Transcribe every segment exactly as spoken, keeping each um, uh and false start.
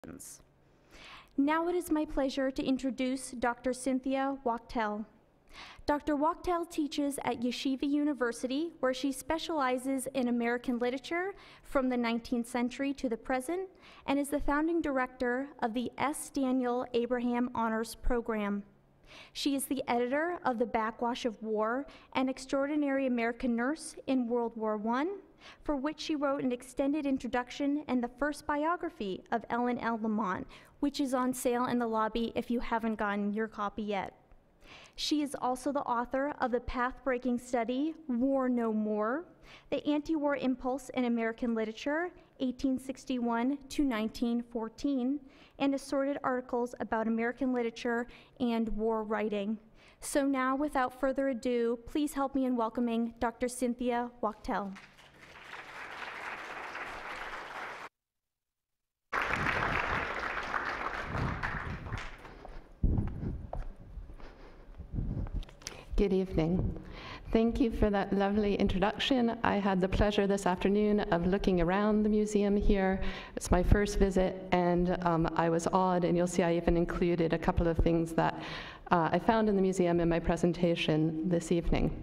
Now it is my pleasure to introduce Doctor Cynthia Wachtell. Doctor Wachtell teaches at Yeshiva University, where she specializes in American literature from the nineteenth century to the present, and is the founding director of the S. Daniel Abraham Honors Program. She is the editor of the Backwash of War, an extraordinary American nurse in World War One, for which she wrote an extended introduction and the first biography of Ellen L. Lamont, which is on sale in the lobby if you haven't gotten your copy yet. She is also the author of the path-breaking study, War No More, the Anti-War Impulse in American Literature, eighteen sixty-one to nineteen fourteen, and assorted articles about American literature and war writing. So now, without further ado, please help me in welcoming Doctor Cynthia Wachtell. Good evening. Thank you for that lovely introduction. I had the pleasure this afternoon of looking around the museum here. It's my first visit, and um, I was awed, and you'll see I even included a couple of things that uh, I found in the museum in my presentation this evening.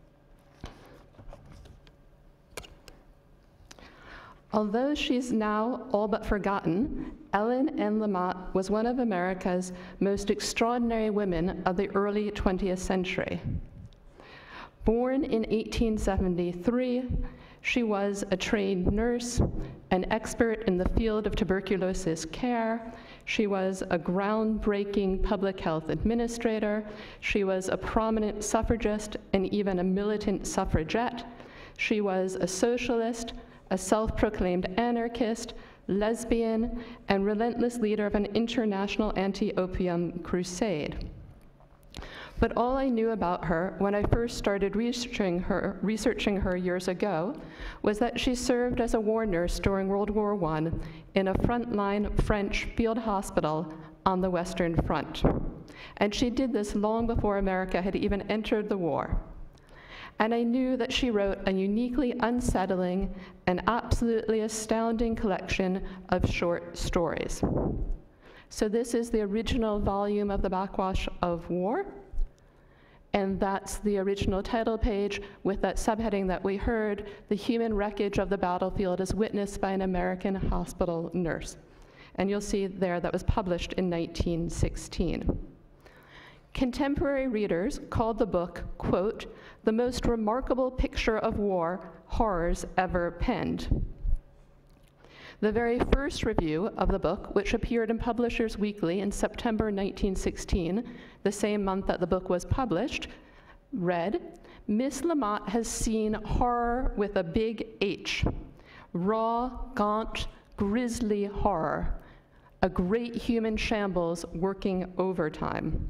Although she's now all but forgotten, Ellen N. Lamott was one of America's most extraordinary women of the early twentieth century. Born in eighteen seventy-three, she was a trained nurse, an expert in the field of tuberculosis care. She was a groundbreaking public health administrator. She was a prominent suffragist and even a militant suffragette. She was a socialist, a self-proclaimed anarchist, lesbian, and relentless leader of an international anti-opium crusade. But all I knew about her when I first started researching her, researching her years ago was that she served as a war nurse during World War One in a frontline French field hospital on the Western Front. And she did this long before America had even entered the war. And I knew that she wrote a uniquely unsettling and absolutely astounding collection of short stories. So this is the original volume of the Backwash of War, and that's the original title page with that subheading that we heard, The Human Wreckage of the Battlefield as Witnessed by an American Hospital Nurse. And you'll see there that was published in nineteen sixteen. Contemporary readers called the book, quote, the most remarkable picture of war horrors ever penned. The very first review of the book, which appeared in Publishers Weekly in September nineteen sixteen, the same month that the book was published, read, Miss Lamott has seen horror with a big H, raw, gaunt, grisly horror, a great human shambles working overtime.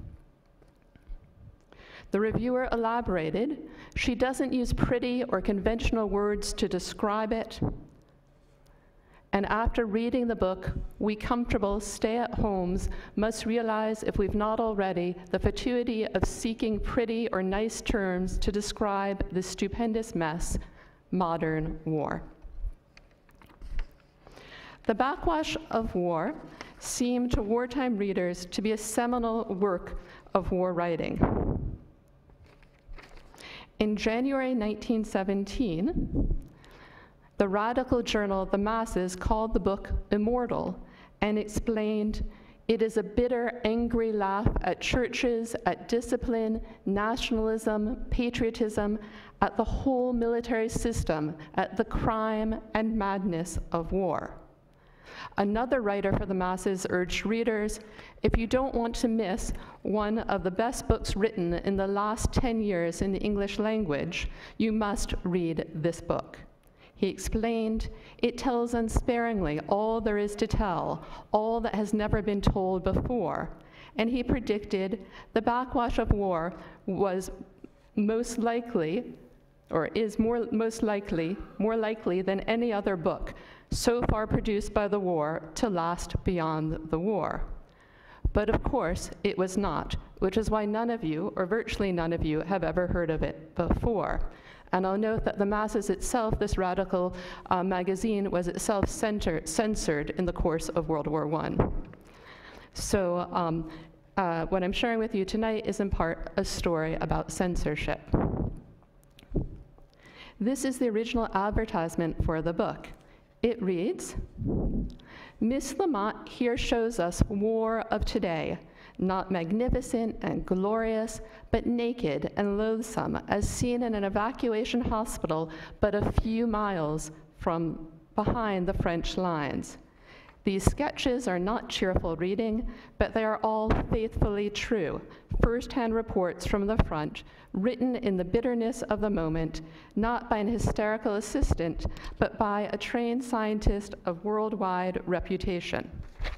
The reviewer elaborated, she doesn't use pretty or conventional words to describe it. And after reading the book, we comfortable stay-at-homes must realize, if we've not already, the fatuity of seeking pretty or nice terms to describe this stupendous mess, modern war. The Backwash of War seemed to wartime readers to be a seminal work of war writing. In January nineteen seventeen, the radical journal The Masses called the book immortal and explained, it is a bitter, angry laugh at churches, at discipline, nationalism, patriotism, at the whole military system, at the crime and madness of war. Another writer for The Masses urged readers, if you don't want to miss one of the best books written in the last ten years in the English language, you must read this book. He explained, it tells unsparingly all there is to tell, all that has never been told before. And he predicted the Backwash of War was most likely, or is more most likely, more likely than any other book so far produced by the war to last beyond the war. But of course, it was not, which is why none of you, or virtually none of you, have ever heard of it before. And I'll note that the Masses itself, this radical uh, magazine, was itself center, censored in the course of World War One. So um, uh, what I'm sharing with you tonight is in part a story about censorship. This is the original advertisement for the book. It reads, "Miss Lamotte here shows us war of today, not magnificent and glorious, but naked and loathsome, as seen in an evacuation hospital but a few miles from behind the French lines. These sketches are not cheerful reading, but they are all faithfully true, first-hand reports from the front, written in the bitterness of the moment, not by an hysterical assistant, but by a trained scientist of worldwide reputation."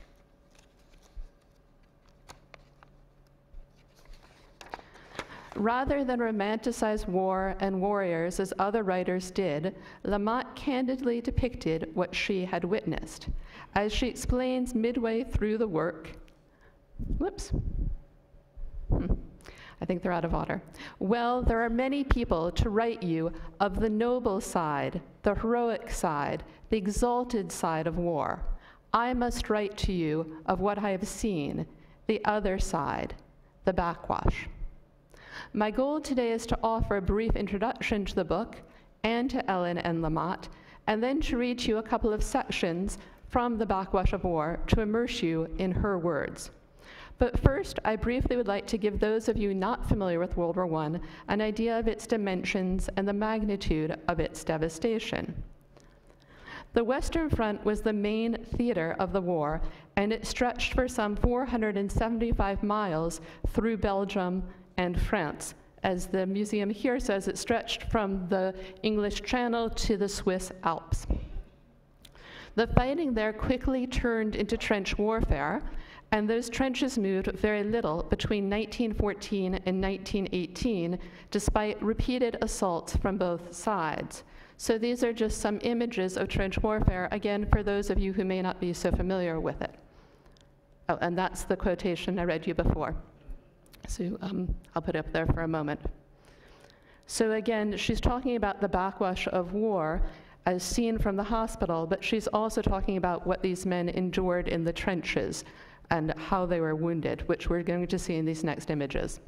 Rather than romanticize war and warriors as other writers did, Lamotte candidly depicted what she had witnessed. As she explains midway through the work, whoops, hmm. I think they're out of order. "Well, there are many people to write you of the noble side, the heroic side, the exalted side of war. I must write to you of what I have seen, the other side, the backwash. My goal today is to offer a brief introduction to the book and to Ellen and Lamotte, and then to read to you a couple of sections from the Backwash of War to immerse you in her words. But first, I briefly would like to give those of you not familiar with World War One an idea of its dimensions and the magnitude of its devastation. The Western Front was the main theater of the war, and it stretched for some four hundred seventy-five miles through Belgium and France. As the museum here says, it stretched from the English Channel to the Swiss Alps. The fighting there quickly turned into trench warfare, and those trenches moved very little between nineteen fourteen and nineteen eighteen, despite repeated assaults from both sides. So these are just some images of trench warfare, again, for those of you who may not be so familiar with it. Oh, and that's the quotation I read you before. So um, I'll put it up there for a moment. So again, she's talking about the backwash of war as seen from the hospital, but she's also talking about what these men endured in the trenches and how they were wounded, which we're going to see in these next images.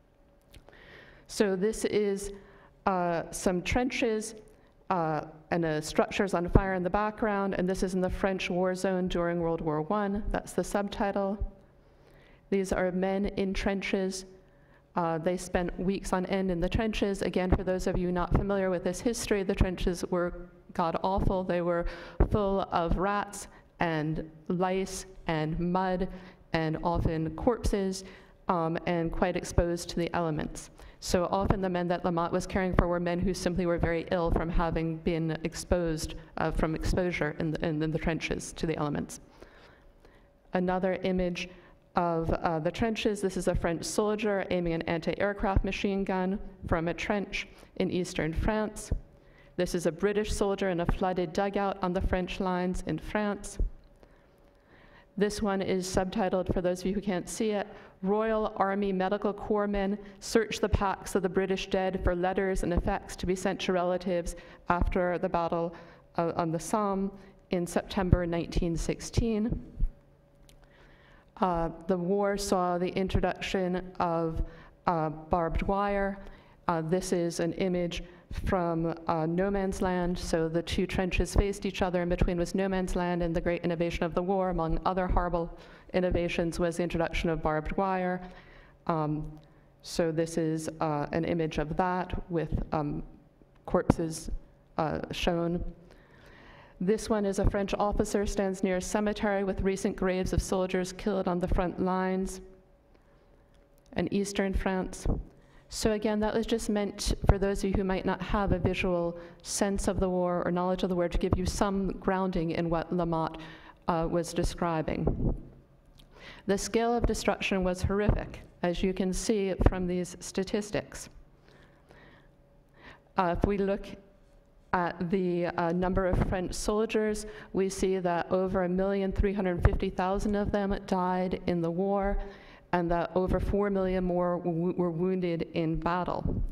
So this is uh, some trenches uh, and uh, structures on fire in the background, and this is in the French war zone during World War One. That's the subtitle. These are men in trenches. Uh, they spent weeks on end in the trenches. Again, for those of you not familiar with this history, the trenches were god-awful. They were full of rats and lice and mud and often corpses um, and quite exposed to the elements. So often the men that Lamotte was caring for were men who simply were very ill from having been exposed, uh, from exposure in the, in, in the trenches to the elements. Another image of uh, the trenches. This is a French soldier aiming an anti-aircraft machine gun from a trench in eastern France. This is a British soldier in a flooded dugout on the French lines in France. This one is subtitled, for those of you who can't see it, "Royal Army Medical Corps men search the packs of the British dead for letters and effects to be sent to relatives after the battle uh, on the Somme in September nineteen sixteen. Uh, the war saw the introduction of uh, barbed wire. Uh, this is an image from uh, no man's land. So the two trenches faced each other. In between was no man's land, and the great innovation of the war, among other horrible innovations, was the introduction of barbed wire. Um, so this is uh, an image of that with um, corpses uh, shown. This one is a French officer stands near a cemetery with recent graves of soldiers killed on the front lines in eastern France. So again, that was just meant for those of you who might not have a visual sense of the war or knowledge of the war to give you some grounding in what Lamotte uh, was describing. The scale of destruction was horrific, as you can see from these statistics. Uh, if we look at the uh, number of French soldiers, we see that over a million three hundred fifty thousand of them died in the war, and that over four million more were wounded in battle.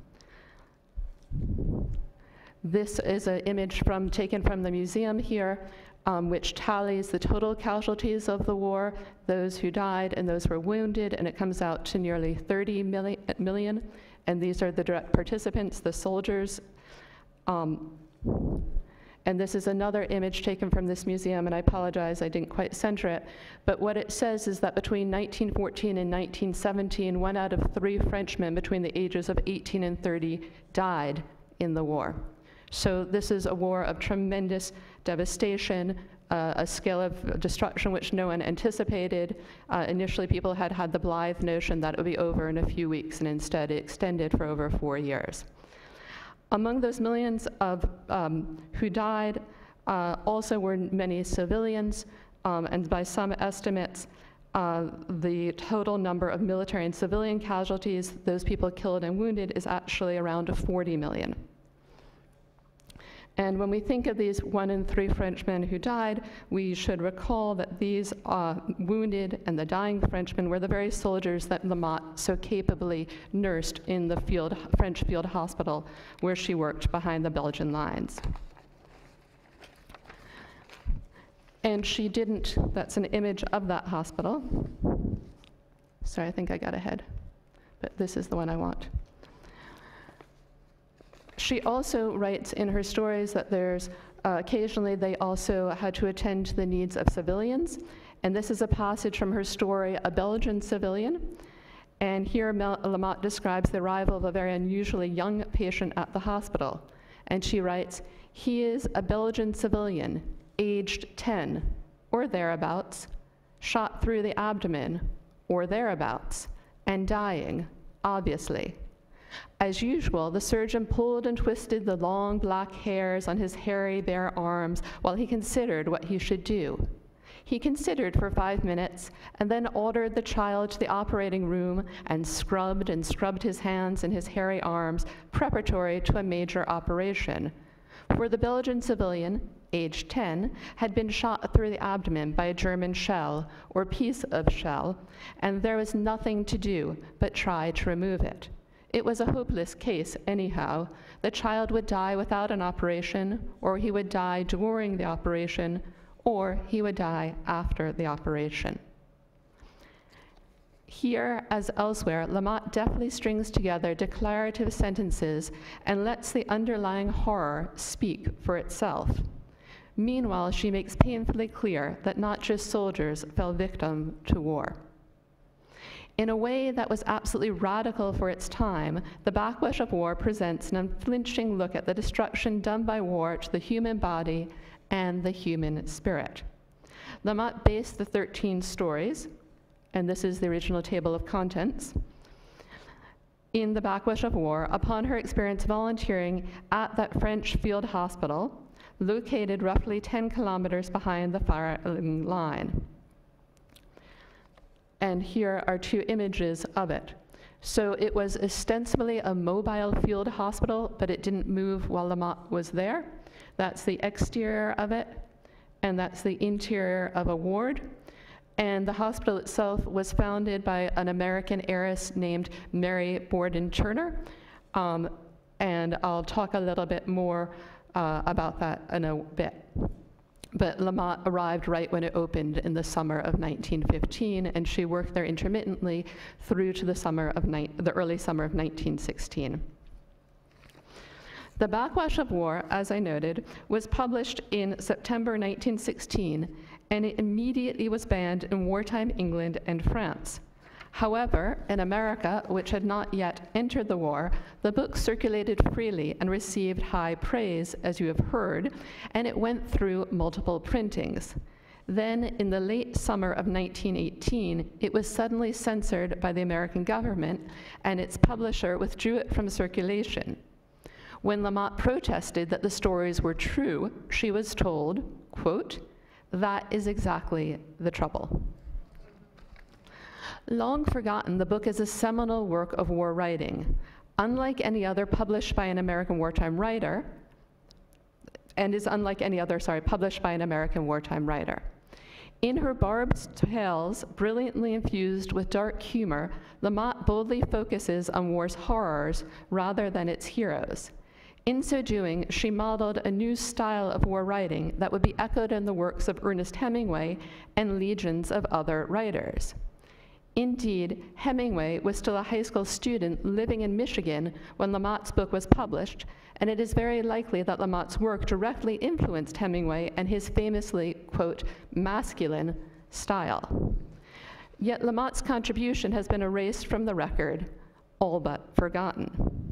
This is an image from, taken from the museum here, um, which tallies the total casualties of the war, those who died and those who were wounded, and it comes out to nearly thirty million. And these are the direct participants, the soldiers. Um, and this is another image taken from this museum, and I apologize, I didn't quite center it. But what it says is that between nineteen fourteen and nineteen seventeen, one out of three Frenchmen between the ages of eighteen and thirty died in the war. So this is a war of tremendous devastation, uh, a scale of destruction which no one anticipated. Uh, initially, people had had the blithe notion that it would be over in a few weeks, and instead it extended for over four years. Among those millions of um, who died uh, also were many civilians, um, and by some estimates, uh, the total number of military and civilian casualties, those people killed and wounded, is actually around forty million. And when we think of these one in three Frenchmen who died, we should recall that these uh, wounded and the dying Frenchmen were the very soldiers that Motte so capably nursed in the field, French field hospital where she worked behind the Belgian lines. And she didn't, that's an image of that hospital. Sorry, I think I got ahead, but this is the one I want. She also writes in her stories that there's, uh, occasionally they also had to attend to the needs of civilians. And this is a passage from her story, A Belgian Civilian. And here Motte describes the arrival of a very unusually young patient at the hospital. And she writes, he is a Belgian civilian, aged ten, or thereabouts, shot through the abdomen, or thereabouts, and dying, obviously. As usual, the surgeon pulled and twisted the long black hairs on his hairy, bare arms while he considered what he should do. He considered for five minutes and then ordered the child to the operating room and scrubbed and scrubbed his hands and his hairy arms preparatory to a major operation. For the Belgian civilian, aged ten, had been shot through the abdomen by a German shell or piece of shell, and there was nothing to do but try to remove it. It was a hopeless case anyhow. The child would die without an operation, or he would die during the operation, or he would die after the operation. Here, as elsewhere, Motte deftly strings together declarative sentences and lets the underlying horror speak for itself. Meanwhile, she makes painfully clear that not just soldiers fell victim to war. In a way that was absolutely radical for its time, the Backwash of War presents an unflinching look at the destruction done by war to the human body and the human spirit. Motte based the thirteen stories, and this is the original table of contents, in the Backwash of War upon her experience volunteering at that French field hospital, located roughly ten kilometers behind the firing line. And here are two images of it. So it was ostensibly a mobile field hospital, but it didn't move while Motte was there. That's the exterior of it, and that's the interior of a ward. And the hospital itself was founded by an American heiress named Mary Borden Turner. Um, and I'll talk a little bit more uh, about that in a bit. But Motte arrived right when it opened in the summer of nineteen fifteen, and she worked there intermittently through to the summer of the early summer of nineteen sixteen. The Backwash of War, as I noted, was published in September nineteen sixteen, and it immediately was banned in wartime England and France. However, in America, which had not yet entered the war, the book circulated freely and received high praise, as you have heard, and it went through multiple printings. Then, in the late summer of nineteen eighteen, it was suddenly censored by the American government, and its publisher withdrew it from circulation. When Motte protested that the stories were true, she was told, quote, "That is exactly the trouble." Long forgotten, the book is a seminal work of war writing. Unlike any other published by an American wartime writer, and is unlike any other, sorry, published by an American wartime writer. In her barbed tales, brilliantly infused with dark humor, La Motte boldly focuses on war's horrors rather than its heroes. In so doing, she modeled a new style of war writing that would be echoed in the works of Ernest Hemingway and legions of other writers. Indeed, Hemingway was still a high school student living in Michigan when La Motte's book was published, and it is very likely that La Motte's work directly influenced Hemingway and his famously, quote, masculine style. Yet La Motte's contribution has been erased from the record, all but forgotten.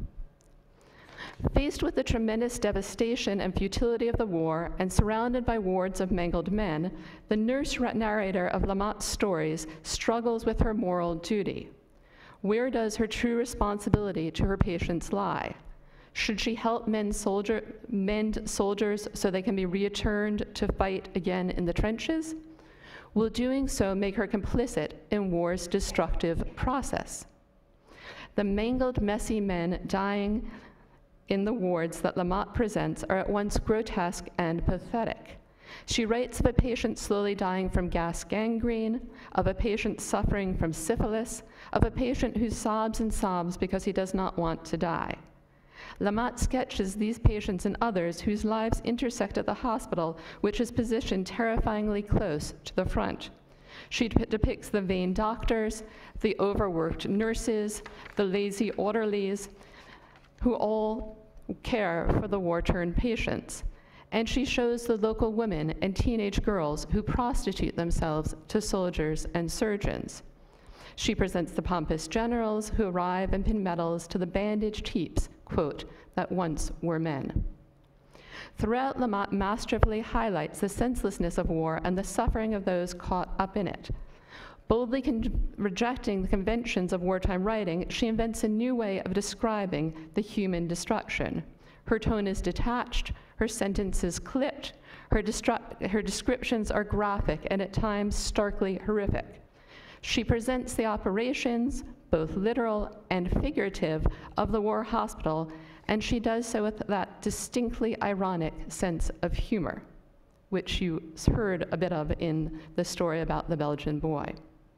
Faced with the tremendous devastation and futility of the war and surrounded by wards of mangled men, the nurse narrator of La Motte's stories struggles with her moral duty. Where does her true responsibility to her patients lie? Should she help mend, soldier, mend soldiers so they can be returned to fight again in the trenches? Will doing so make her complicit in war's destructive process? The mangled, messy men dying in the wards that La Motte presents are at once grotesque and pathetic. She writes of a patient slowly dying from gas gangrene, of a patient suffering from syphilis, of a patient who sobs and sobs because he does not want to die. La Motte sketches these patients and others whose lives intersect at the hospital, which is positioned terrifyingly close to the front. She depicts the vain doctors, the overworked nurses, the lazy orderlies, who all care for the war-torn patients. And she shows the local women and teenage girls who prostitute themselves to soldiers and surgeons. She presents the pompous generals who arrive and pin medals to the bandaged heaps, quote, that once were men. Throughout, La Motte masterfully highlights the senselessness of war and the suffering of those caught up in it. Boldly rejecting the conventions of wartime writing, she invents a new way of describing the human destruction. Her tone is detached, her sentences clipped, her, her descriptions are graphic and at times starkly horrific. She presents the operations, both literal and figurative, of the war hospital, and she does so with that distinctly ironic sense of humor, which you heard a bit of in the story about the Belgian boy.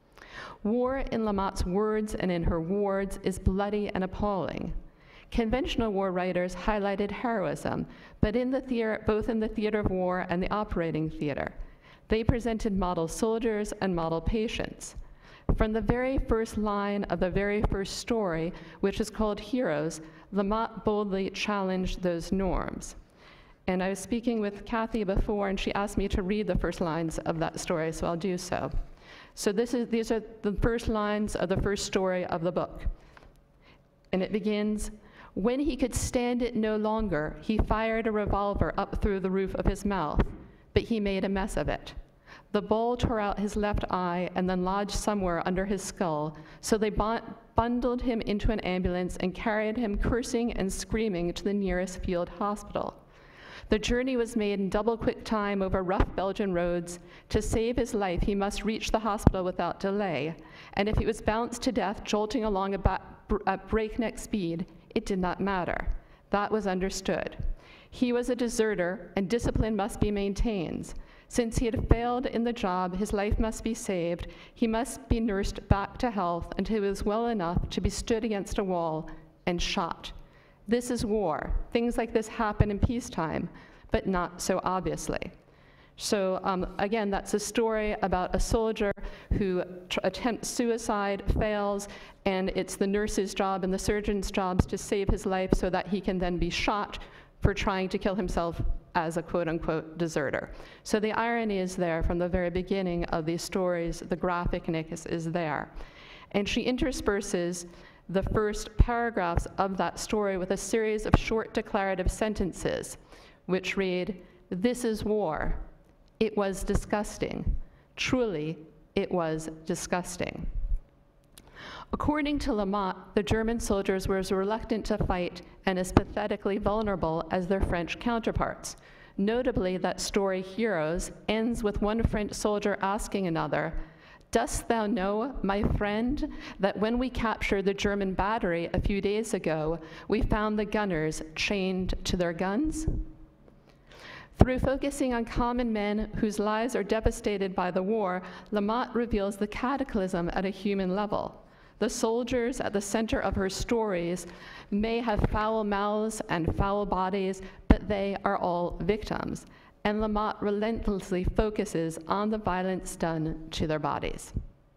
War, in La Motte's words and in her wards, is bloody and appalling. Conventional war writers highlighted heroism, but in the theater, both in the theater of war and the operating theater. They presented model soldiers and model patients. From the very first line of the very first story, which is called Heroes, La Motte boldly challenged those norms. And I was speaking with Kathy before, and she asked me to read the first lines of that story, so I'll do so. So this is, these are the first lines of the first story of the book. And it begins, "When he could stand it no longer, he fired a revolver up through the roof of his mouth, but he made a mess of it. The ball tore out his left eye and then lodged somewhere under his skull, so they bundled him into an ambulance and carried him cursing and screaming to the nearest field hospital. The journey was made in double quick time over rough Belgian roads. To save his life, he must reach the hospital without delay, and if he was bounced to death jolting along at breakneck speed, it did not matter. That was understood. He was a deserter, and discipline must be maintained. Since he had failed in the job, his life must be saved. He must be nursed back to health until he was well enough to be stood against a wall and shot. This is war. Things like this happen in peacetime, but not so obviously." So um, again, that's a story about a soldier who attempts suicide, fails, and it's the nurse's job and the surgeon's jobs to save his life so that he can then be shot for trying to kill himself as a quote-unquote deserter. So the irony is there from the very beginning of these stories. The graphicness is there. And she intersperses the first paragraphs of that story with a series of short declarative sentences, which read, "This is war. It was disgusting. Truly, it was disgusting." According to La Motte, the German soldiers were as reluctant to fight and as pathetically vulnerable as their French counterparts. Notably, that story, Heroes, ends with one French soldier asking another, "Dost thou know, my friend, that when we captured the German battery a few days ago, we found the gunners chained to their guns?" Through focusing on common men whose lives are devastated by the war, Motte reveals the cataclysm at a human level. The soldiers at the center of her stories may have foul mouths and foul bodies, but they are all victims. And Motte relentlessly focuses on the violence done to their bodies.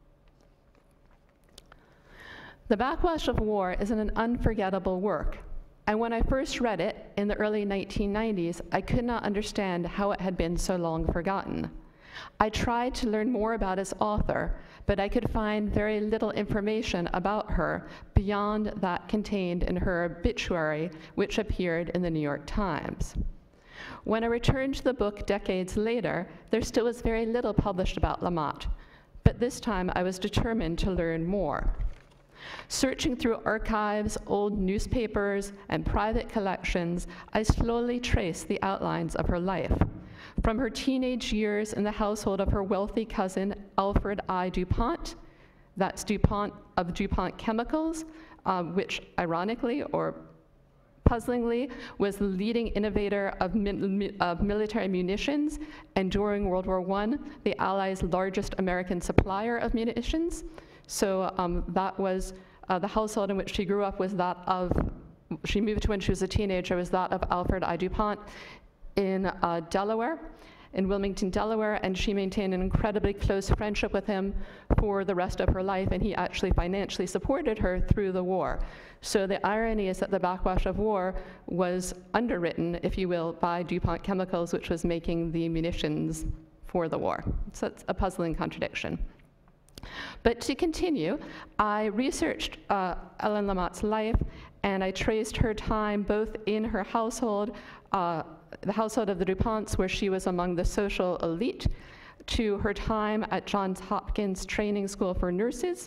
The Backwash of War is an unforgettable work. And when I first read it in the early nineteen nineties, I could not understand how it had been so long forgotten. I tried to learn more about its author, but I could find very little information about her beyond that contained in her obituary, which appeared in the New York Times. When I returned to the book decades later, there still was very little published about Motte, but this time I was determined to learn more. Searching through archives, old newspapers, and private collections, I slowly traced the outlines of her life. From her teenage years in the household of her wealthy cousin, Alfred I. DuPont, that's DuPont of DuPont Chemicals, uh, which ironically or puzzlingly was the leading innovator of, mi of military munitions, and during World War One, the Allies' largest American supplier of munitions. So um, that was uh, the household in which she grew up was that of, she moved to when she was a teenager, was that of Alfred I. DuPont in uh, Delaware, in Wilmington, Delaware, and she maintained an incredibly close friendship with him for the rest of her life, and he actually financially supported her through the war. So the irony is that the Backwash of War was underwritten, if you will, by DuPont Chemicals, which was making the munitions for the war. So it's a puzzling contradiction. But to continue, I researched uh, Ellen Lamotte's life, and I traced her time both in her household, uh, the household of the DuPonts, where she was among the social elite, to her time at Johns Hopkins Training School for Nurses,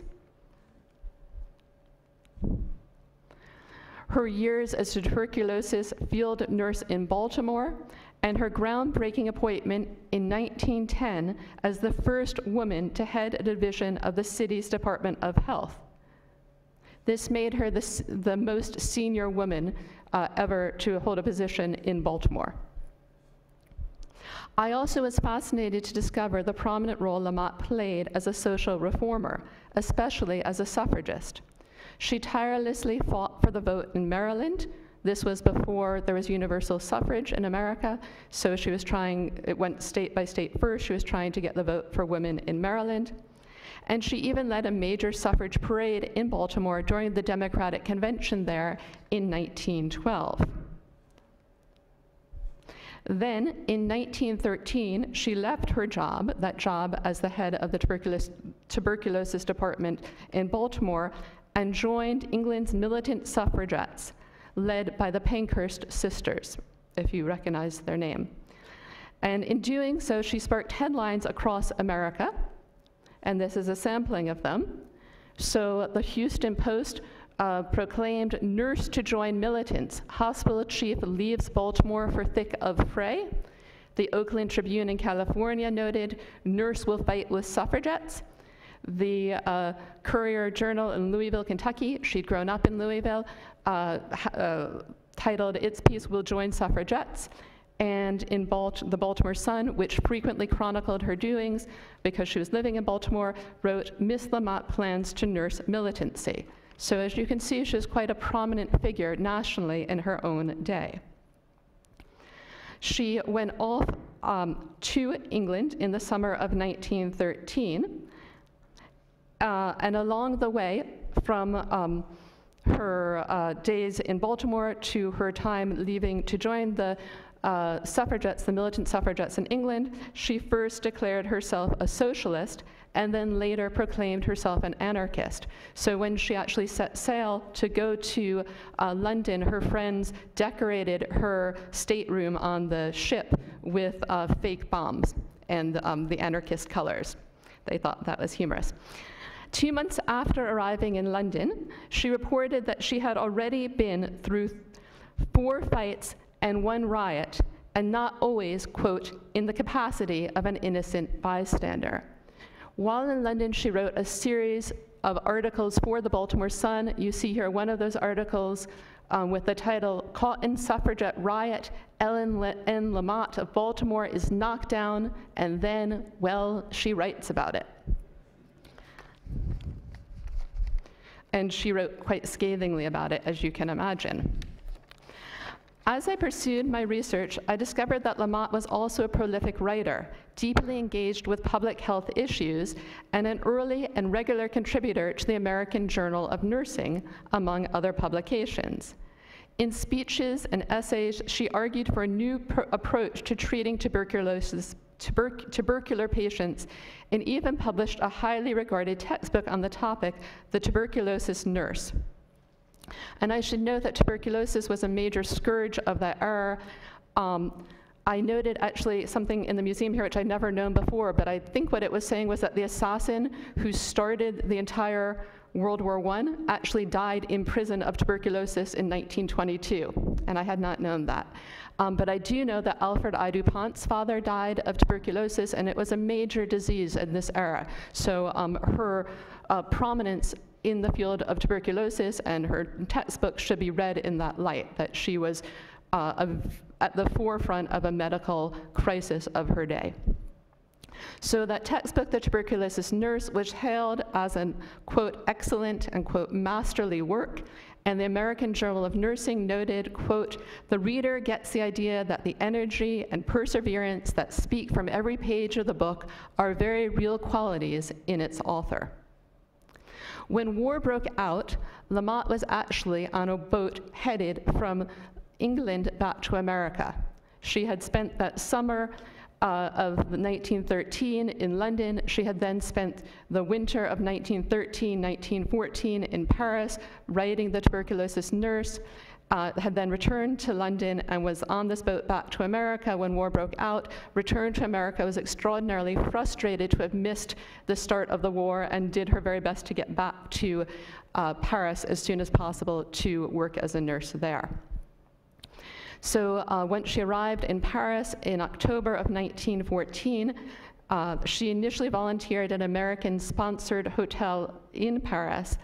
her years as a tuberculosis field nurse in Baltimore, and her groundbreaking appointment in nineteen ten as the first woman to head a division of the city's Department of Health. This made her the, the most senior woman uh, ever to hold a position in Baltimore. I also was fascinated to discover the prominent role Motte played as a social reformer, especially as a suffragist. She tirelessly fought for the vote in Maryland. This was before there was universal suffrage in America, so she was trying, it went state by state first, she was trying to get the vote for women in Maryland. And she even led a major suffrage parade in Baltimore during the Democratic Convention there in nineteen twelve. Then, in nineteen thirteen, she left her job, that job as the head of the tuberculosis, tuberculosis department in Baltimore, and joined England's militant suffragettes, led by the Pankhurst sisters, if you recognize their name. And in doing so, she sparked headlines across America, and this is a sampling of them. So the Houston Post uh, proclaimed, "Nurse to join militants. Hospital chief leaves Baltimore for thick of fray." The Oakland Tribune in California noted, "Nurse will fight with suffragettes." The uh, Courier Journal in Louisville, Kentucky, she'd grown up in Louisville, uh, uh, titled, "Its piece will join suffragettes." And in Balt the Baltimore Sun, which frequently chronicled her doings because she was living in Baltimore, wrote, "Miss Lamotte plans to nurse militancy." So as you can see, she was quite a prominent figure nationally in her own day. She went off um, to England in the summer of nineteen thirteen, uh, and along the way, from um, her uh, days in Baltimore to her time leaving to join the Uh, suffragettes, the militant suffragettes in England, she first declared herself a socialist and then later proclaimed herself an anarchist. So when she actually set sail to go to uh, London, her friends decorated her stateroom on the ship with uh, fake bombs and um, the anarchist colors. They thought that was humorous. Two months after arriving in London, she reported that she had already been through four fights and one riot, and not always, quote, "in the capacity of an innocent bystander." While in London, she wrote a series of articles for the Baltimore Sun. You see here one of those articles um, with the title, "Caught in Suffragette Riot, Ellen Le- N. Lamotte of Baltimore is knocked down, and then, well, she writes about it." And she wrote quite scathingly about it, as you can imagine. As I pursued my research, I discovered that Lamotte was also a prolific writer, deeply engaged with public health issues, and an early and regular contributor to the American Journal of Nursing, among other publications. In speeches and essays, she argued for a new pr- approach to treating tuberculosis, tuber- tubercular patients, and even published a highly regarded textbook on the topic, The Tuberculosis Nurse. And I should note that tuberculosis was a major scourge of that era. Um, I noted actually something in the museum here which I'd never known before, but I think what it was saying was that the assassin who started the entire World War One actually died in prison of tuberculosis in nineteen twenty-two, and I had not known that. Um, but I do know that Alfred I. DuPont's father died of tuberculosis, and it was a major disease in this era. So um, her uh, prominence in the field of tuberculosis and her textbook should be read in that light, that she was uh, a, at the forefront of a medical crisis of her day. So that textbook, The Tuberculosis Nurse, was hailed as an, quote, excellent and, quote, masterly work, and the American Journal of Nursing noted, quote, the reader gets the idea that the energy and perseverance that speak from every page of the book are very real qualities in its author. When war broke out, Lamotte was actually on a boat headed from England back to America. She had spent that summer uh, of nineteen thirteen in London. She had then spent the winter of nineteen thirteen, nineteen fourteen in Paris, writing The Tuberculosis Nurse, uh, had then returned to London and was on this boat back to America when war broke out, returned to America, was extraordinarily frustrated to have missed the start of the war, and did her very best to get back to uh, Paris as soon as possible to work as a nurse there. So uh, once she arrived in Paris in October of nineteen fourteen, uh, she initially volunteered at an American-sponsored hotel in Paris,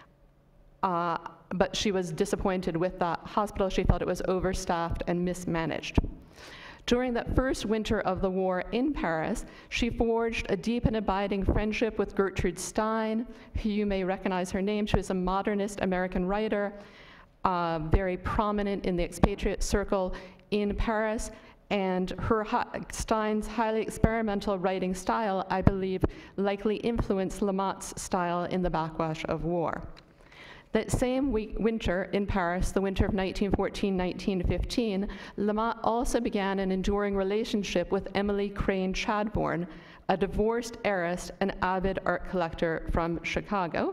uh, but she was disappointed with that hospital. She felt it was overstaffed and mismanaged. During that first winter of the war in Paris, she forged a deep and abiding friendship with Gertrude Stein, who you may recognize her name. She was a modernist American writer, uh, very prominent in the expatriate circle in Paris, and her Stein's highly experimental writing style, I believe, likely influenced Lamotte's style in The Backwash of War. That same week, winter in Paris, the winter of nineteen fourteen nineteen fifteen, Lamotte also began an enduring relationship with Emily Crane Chadbourne, a divorced heiress and avid art collector from Chicago.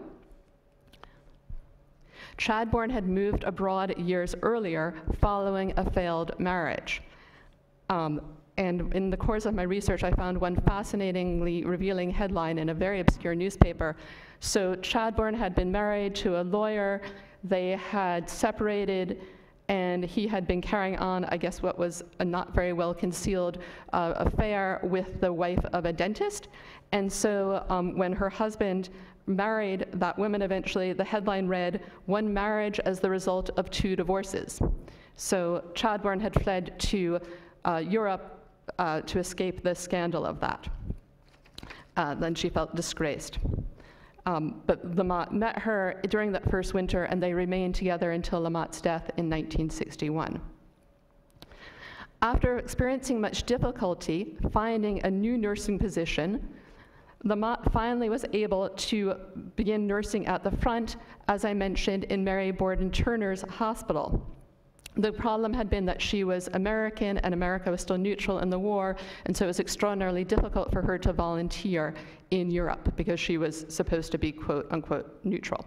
Chadbourne had moved abroad years earlier following a failed marriage. Um, and in the course of my research, I found one fascinatingly revealing headline in a very obscure newspaper. So Chadbourne had been married to a lawyer, they had separated, and he had been carrying on, I guess, what was a not very well concealed uh, affair with the wife of a dentist. And so um, when her husband married that woman eventually, the headline read, "One marriage as the result of two divorces." So Chadbourne had fled to uh, Europe uh, to escape the scandal of that. Uh, then she felt disgraced. Um, but Lamotte met her during that first winter, and they remained together until Lamotte's death in nineteen sixty-one. After experiencing much difficulty finding a new nursing position, Lamotte finally was able to begin nursing at the front, as I mentioned, in Mary Borden Turner's hospital. The problem had been that she was American, and America was still neutral in the war, and so it was extraordinarily difficult for her to volunteer in Europe because she was supposed to be, quote unquote, neutral.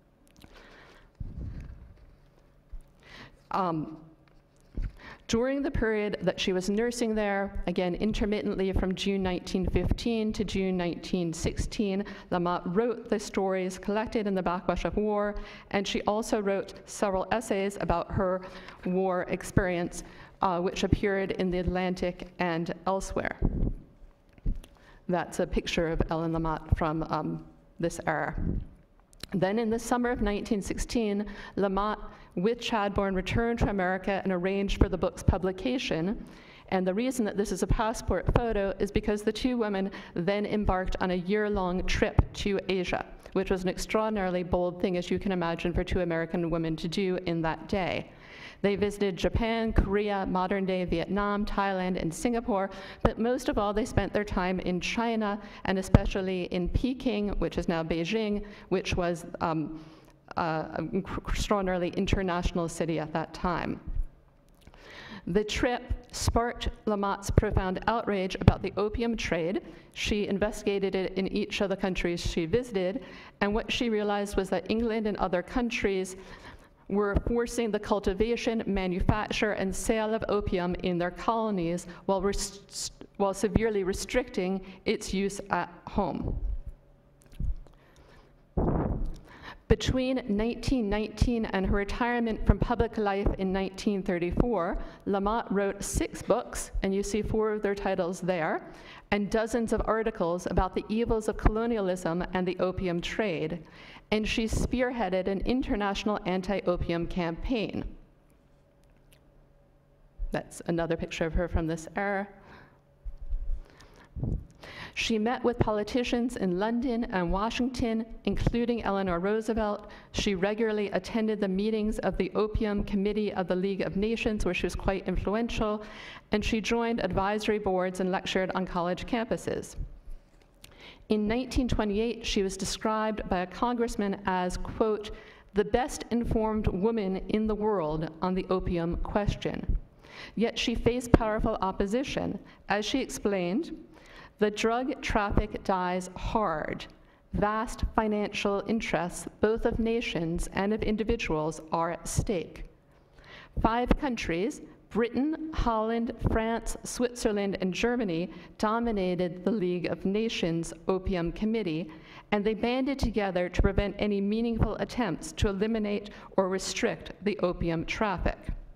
Um, During the period that she was nursing there, again, intermittently from June nineteen fifteen to June nineteen sixteen, Lamotte wrote the stories collected in The Backwash of War, and she also wrote several essays about her war experience, uh, which appeared in The Atlantic and elsewhere. That's a picture of Ellen Lamotte from um, this era. Then in the summer of nineteen sixteen, La Motte, with Chadbourne, returned to America and arranged for the book's publication. And the reason that this is a passport photo is because the two women then embarked on a year-long trip to Asia, which was an extraordinarily bold thing, as you can imagine, for two American women to do in that day. They visited Japan, Korea, modern-day Vietnam, Thailand, and Singapore, but most of all, they spent their time in China, and especially in Peking, which is now Beijing, which was um, uh, an extraordinarily international city at that time. The trip sparked La Motte's profound outrage about the opium trade. She investigated it in each of the countries she visited, and what she realized was that England and other countries were forcing the cultivation, manufacture, and sale of opium in their colonies while, rest while severely restricting its use at home. Between nineteen nineteen and her retirement from public life in nineteen thirty-four, La Motte wrote six books, and you see four of their titles there, and dozens of articles about the evils of colonialism and the opium trade. And she spearheaded an international anti-opium campaign. That's another picture of her from this era. She met with politicians in London and Washington, including Eleanor Roosevelt. She regularly attended the meetings of the Opium Committee of the League of Nations, where she was quite influential, and she joined advisory boards and lectured on college campuses. In nineteen twenty-eight, she was described by a congressman as, quote, the best informed woman in the world on the opium question. Yet she faced powerful opposition. As she explained, the drug traffic dies hard. Vast financial interests, both of nations and of individuals, are at stake. Five countries, Britain, Holland, France, Switzerland, and Germany, dominated the League of Nations Opium Committee, and they banded together to prevent any meaningful attempts to eliminate or restrict the opium traffic.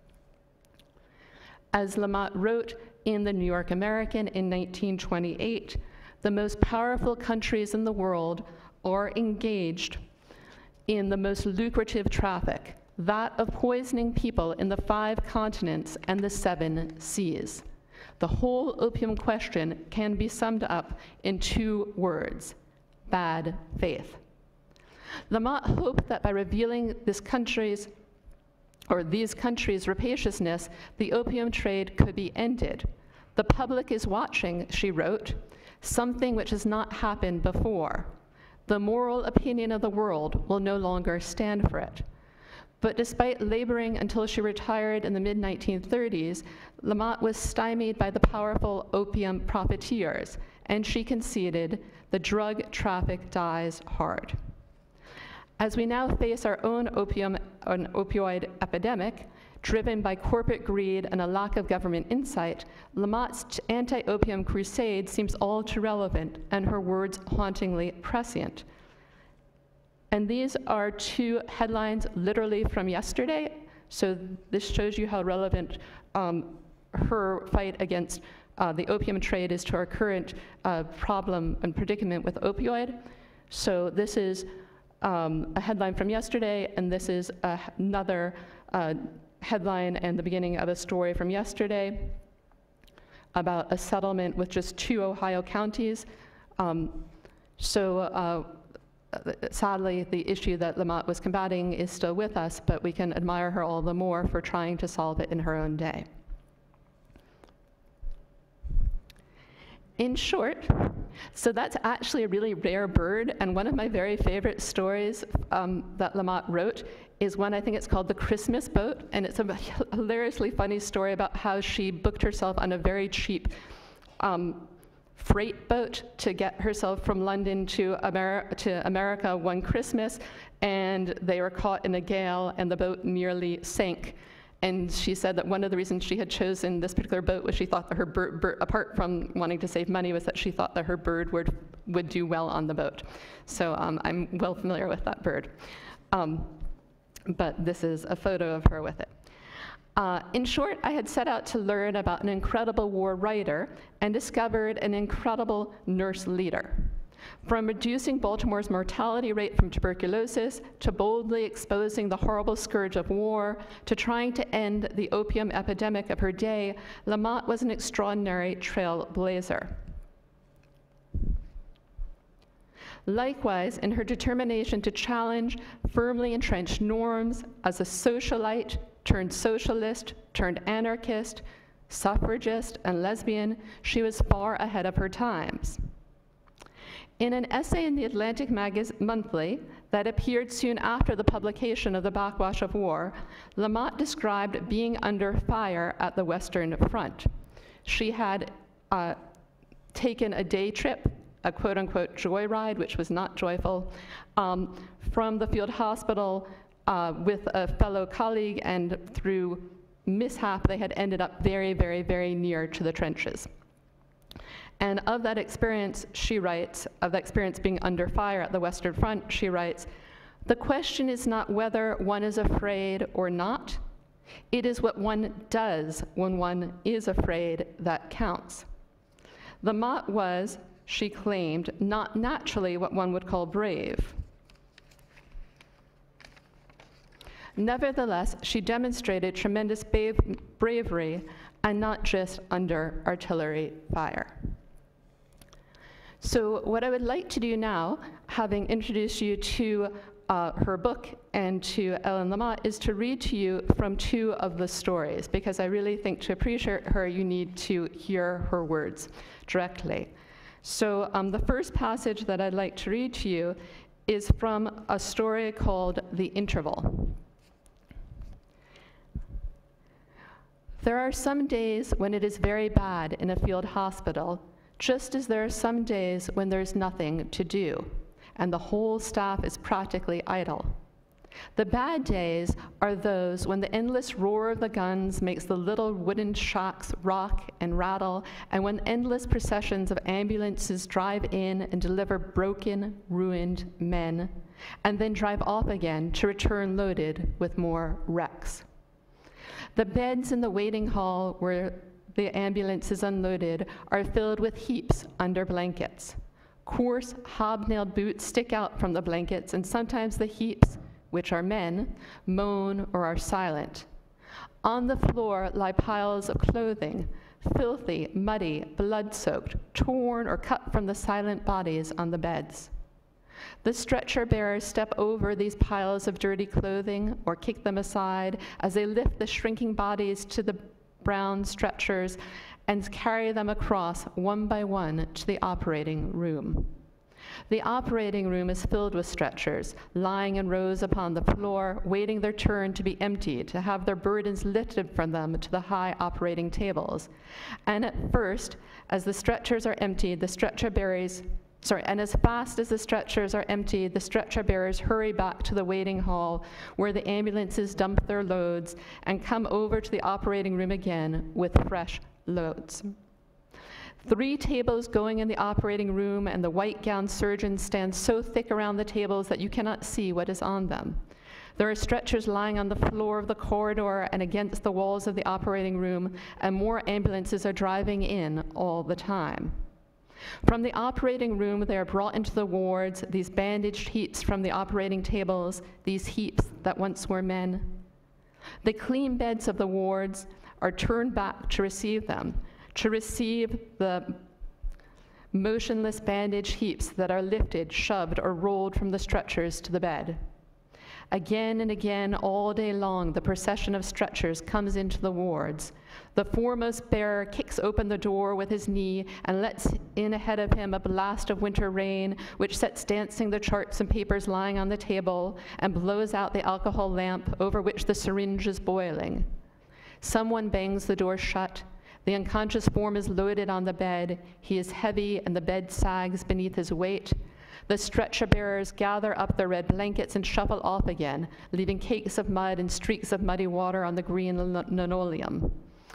As La Motte wrote in the New York American in nineteen twenty-eight, the most powerful countries in the world are engaged in the most lucrative traffic, that of poisoning people in the five continents and the seven seas. The whole opium question can be summed up in two words: bad faith. La Motte hoped that by revealing this country's or these countries' rapaciousness, the opium trade could be ended. The public is watching, she wrote, something which has not happened before. The moral opinion of the world will no longer stand for it. But despite laboring until she retired in the mid nineteen thirties, La Motte was stymied by the powerful opium profiteers, and she conceded the drug traffic dies hard. As we now face our own opium and opioid epidemic, driven by corporate greed and a lack of government insight, La Motte's anti-opium crusade seems all too relevant, and her words hauntingly prescient. And these are two headlines literally from yesterday, so this shows you how relevant um, her fight against uh, the opium trade is to our current uh, problem and predicament with opioid. So this is Um, a headline from yesterday, and this is a, another uh, headline and the beginning of a story from yesterday about a settlement with just two Ohio counties. Um, so uh, sadly, the issue that La Motte was combating is still with us, but we can admire her all the more for trying to solve it in her own day. In short, so that's actually a really rare bird, and one of my very favorite stories um, that La Motte wrote is one, I think it's called The Christmas Boat, and it's a hilariously funny story about how she booked herself on a very cheap um, freight boat to get herself from London to, Ameri to America one Christmas, and they were caught in a gale and the boat nearly sank. And she said that one of the reasons she had chosen this particular boat was she thought that her bird, bird, apart from wanting to save money, was that she thought that her bird would, would do well on the boat. So um, I'm well familiar with that bird. Um, but this is a photo of her with it. Uh, in short, I had set out to learn about an incredible war writer and discovered an incredible nurse leader. From reducing Baltimore's mortality rate from tuberculosis, to boldly exposing the horrible scourge of war, to trying to end the opium epidemic of her day, Motte was an extraordinary trailblazer. Likewise, in her determination to challenge firmly entrenched norms, as a socialite turned socialist, turned anarchist, suffragist, and lesbian, she was far ahead of her times. In an essay in the Atlantic Magaz- Monthly that appeared soon after the publication of the Backwash of War, Motte described being under fire at the Western Front. She had uh, taken a day trip, a quote-unquote joyride, which was not joyful, um, from the field hospital uh, with a fellow colleague, and through mishap, they had ended up very, very, very near to the trenches. And of that experience, she writes, of that experience being under fire at the Western Front, she writes, "The question is not whether one is afraid or not. It is what one does when one is afraid that counts." The Motte was, she claimed, not naturally what one would call brave. Nevertheless, she demonstrated tremendous bravery, and not just under artillery fire. So what I would like to do now, having introduced you to uh, her book and to Ellen Motte, is to read to you from two of the stories, because I really think to appreciate her, you need to hear her words directly. So um, the first passage that I'd like to read to you is from a story called The Interval. There are some days when it is very bad in a field hospital, just as there are some days when there's nothing to do, and the whole staff is practically idle. The bad days are those when the endless roar of the guns makes the little wooden shacks rock and rattle, and when endless processions of ambulances drive in and deliver broken, ruined men, and then drive off again to return loaded with more wrecks. The beds in the waiting hall where the ambulance is unloaded are filled with heaps under blankets. Coarse, hobnailed boots stick out from the blankets, and sometimes the heaps, which are men, moan or are silent. On the floor lie piles of clothing, filthy, muddy, blood-soaked, torn or cut from the silent bodies on the beds. The stretcher bearers step over these piles of dirty clothing or kick them aside as they lift the shrinking bodies to the brown stretchers and carry them across one by one to the operating room. The operating room is filled with stretchers, lying in rows upon the floor, waiting their turn to be emptied, to have their burdens lifted from them to the high operating tables. And at first, as the stretchers are emptied, the stretcher bearers Sorry, and as fast as the stretchers are emptied, the stretcher bearers hurry back to the waiting hall where the ambulances dump their loads and come over to the operating room again with fresh loads. Three tables going in the operating room, and the white-gowned surgeons stand so thick around the tables that you cannot see what is on them. There are stretchers lying on the floor of the corridor and against the walls of the operating room, and more ambulances are driving in all the time. From the operating room, they are brought into the wards, these bandaged heaps from the operating tables, these heaps that once were men. The clean beds of the wards are turned back to receive them, to receive the motionless bandaged heaps that are lifted, shoved, or rolled from the stretchers to the bed. Again and again, all day long, the procession of stretchers comes into the wards. The foremost bearer kicks open the door with his knee and lets in ahead of him a blast of winter rain, which sets dancing the charts and papers lying on the table and blows out the alcohol lamp over which the syringe is boiling. Someone bangs the door shut. The unconscious form is loaded on the bed. He is heavy, and the bed sags beneath his weight. The stretcher bearers gather up their red blankets and shuffle off again, leaving cakes of mud and streaks of muddy water on the green linoleum.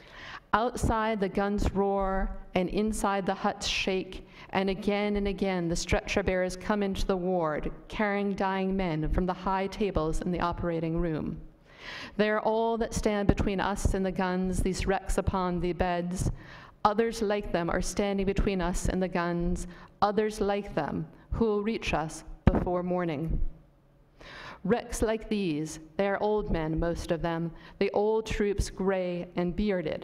Outside, the guns roar, and inside the huts shake, and again and again the stretcher bearers come into the ward, carrying dying men from the high tables in the operating room. They are all that stand between us and the guns, these wrecks upon the beds. Others like them are standing between us and the guns. Others like them, who will reach us before morning. Wrecks like these, they are old men, most of them, the old troops gray and bearded.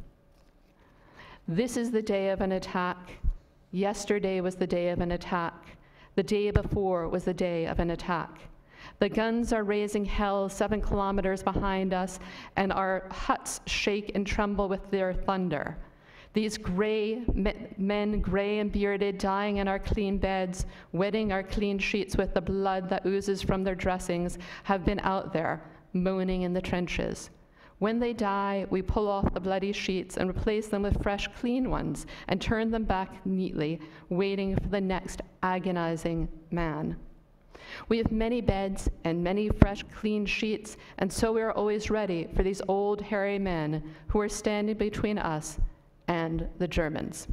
This is the day of an attack. Yesterday was the day of an attack. The day before was the day of an attack. The guns are raising hell seven kilometers behind us, and our huts shake and tremble with their thunder. These gray men, gray and bearded, dying in our clean beds, wetting our clean sheets with the blood that oozes from their dressings, have been out there, moaning in the trenches. When they die, we pull off the bloody sheets and replace them with fresh, clean ones and turn them back neatly, waiting for the next agonizing man. We have many beds and many fresh, clean sheets, and so we are always ready for these old, hairy men who are standing between us and the Germans.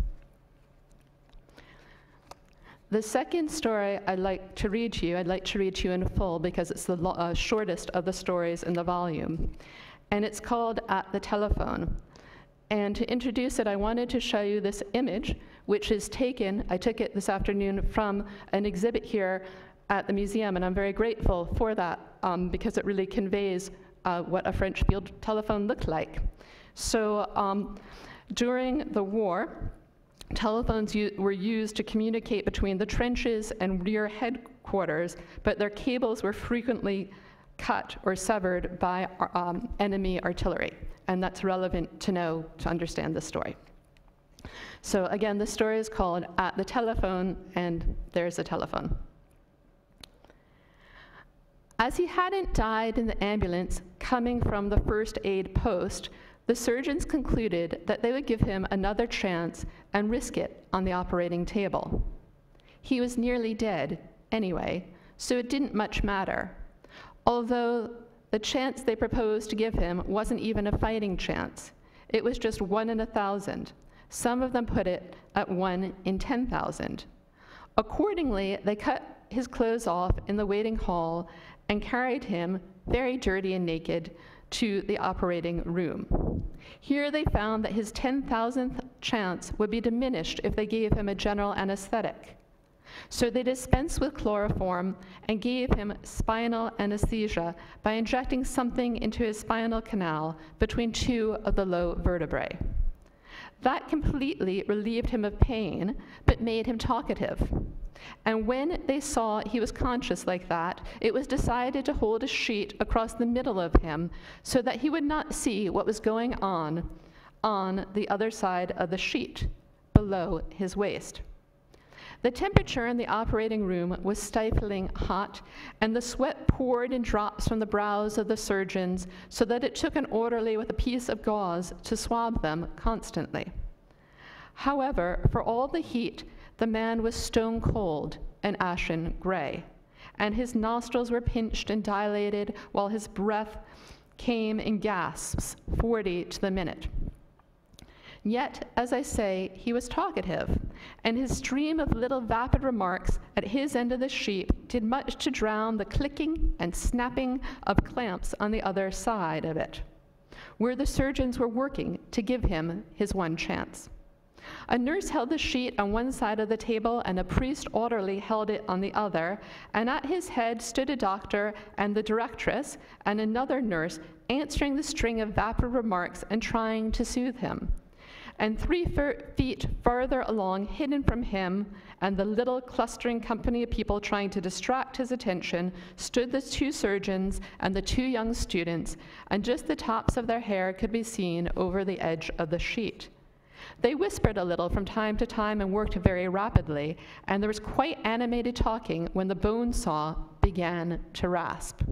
The second story I'd like to read to you, I'd like to read to you in full because it's the uh, shortest of the stories in the volume. And it's called At the Telephone. And to introduce it, I wanted to show you this image, which is taken, I took it this afternoon from an exhibit here at the museum, and I'm very grateful for that um, because it really conveys uh, what a French field telephone looked like. So um, during the war, telephones were used to communicate between the trenches and rear headquarters, but their cables were frequently cut or severed by um, enemy artillery. And that's relevant to know to understand this story. So again, the story is called At the Telephone, and there's a telephone. As he hadn't died in the ambulance coming from the first aid post, the surgeons concluded that they would give him another chance and risk it on the operating table. He was nearly dead anyway, so it didn't much matter. Although the chance they proposed to give him wasn't even a fighting chance. It was just one in a thousand. Some of them put it at one in ten thousand. Accordingly, they cut his clothes off in the waiting hall and carried him, very dirty and naked, to the operating room. Here they found that his ten thousandth chance would be diminished if they gave him a general anesthetic. So they dispensed with chloroform and gave him spinal anesthesia by injecting something into his spinal canal between two of the low vertebrae. That completely relieved him of pain, but made him talkative. And when they saw he was conscious like that, it was decided to hold a sheet across the middle of him so that he would not see what was going on on the other side of the sheet, below his waist. The temperature in the operating room was stifling hot, and the sweat poured in drops from the brows of the surgeons so that it took an orderly with a piece of gauze to swab them constantly. However, for all the heat, the man was stone cold and ashen gray, and his nostrils were pinched and dilated while his breath came in gasps, forty to the minute. Yet, as I say, he was talkative, and his stream of little vapid remarks at his end of the sheet did much to drown the clicking and snapping of clamps on the other side of it, where the surgeons were working to give him his one chance. A nurse held the sheet on one side of the table, and a priest orderly held it on the other, and at his head stood a doctor and the directress and another nurse answering the string of vapid remarks and trying to soothe him. And three feet farther along, hidden from him and the little clustering company of people trying to distract his attention, stood the two surgeons and the two young students, and just the tops of their hair could be seen over the edge of the sheet. They whispered a little from time to time and worked very rapidly, and there was quite animated talking when the bone saw began to rasp.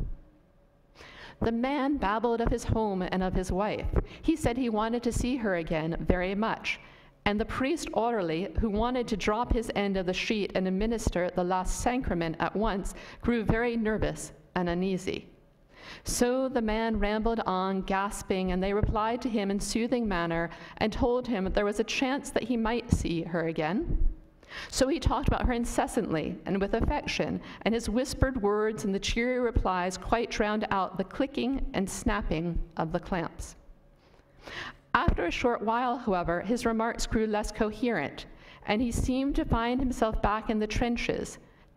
The man babbled of his home and of his wife. He said he wanted to see her again very much. And the priest orderly, who wanted to drop his end of the sheet and administer the last sacrament at once, grew very nervous and uneasy. So the man rambled on, gasping, and they replied to him in soothing manner and told him there was a chance that he might see her again. So he talked about her incessantly and with affection, and his whispered words and the cheery replies quite drowned out the clicking and snapping of the clamps. After a short while, however, his remarks grew less coherent, and he seemed to find himself back in the trenches,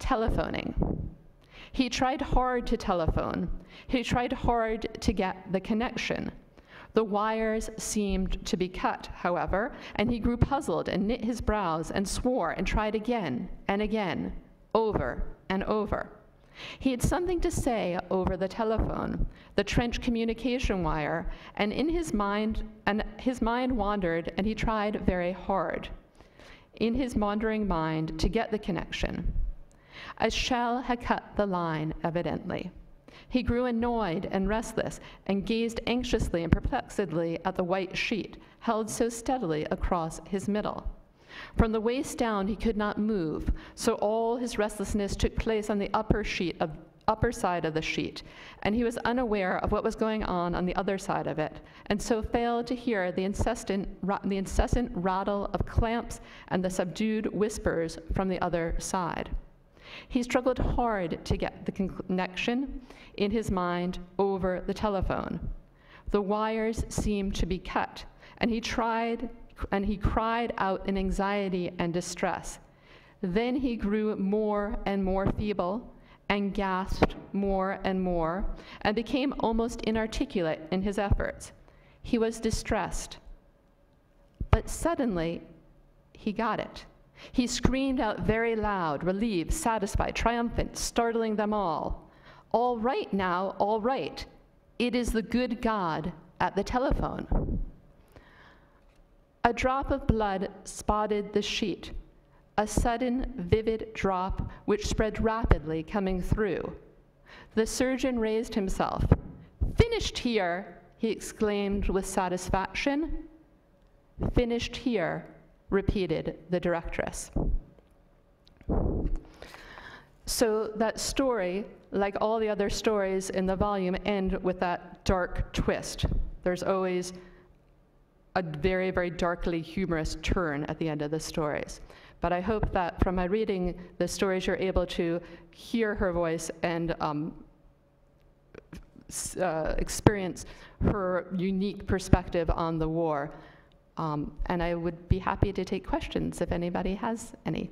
telephoning. He tried hard to telephone. He tried hard to get the connection. The wires seemed to be cut, however, and he grew puzzled and knit his brows and swore and tried again and again, over and over. He had something to say over the telephone, the trench communication wire, and in his mind, and his mind wandered, and he tried very hard in his wandering mind to get the connection. A shell had cut the line, evidently. He grew annoyed and restless and gazed anxiously and perplexedly at the white sheet held so steadily across his middle. From the waist down, he could not move, so all his restlessness took place on the upper sheet of upper side of the sheet, and he was unaware of what was going on on the other side of it, and so failed to hear the incessant, the incessant rattle of clamps and the subdued whispers from the other side. He struggled hard to get the connection in his mind over the telephone. The wires seemed to be cut, and he tried, and he cried out in anxiety and distress. Then he grew more and more feeble, and gasped more and more, and became almost inarticulate in his efforts. He was distressed. But suddenly, he got it. He screamed out very loud, relieved, satisfied, triumphant, startling them all. All right now, all right. It is the good God at the telephone. A drop of blood spotted the sheet, a sudden, vivid drop which spread rapidly, coming through. The surgeon raised himself. "Finished here," he exclaimed with satisfaction. "Finished here," repeated the directress. So that story, like all the other stories in the volume, end with that dark twist. There's always a very, very darkly humorous turn at the end of the stories. But I hope that from my reading the stories, you're able to hear her voice and um, uh, experience her unique perspective on the war. Um, and I would be happy to take questions if anybody has any.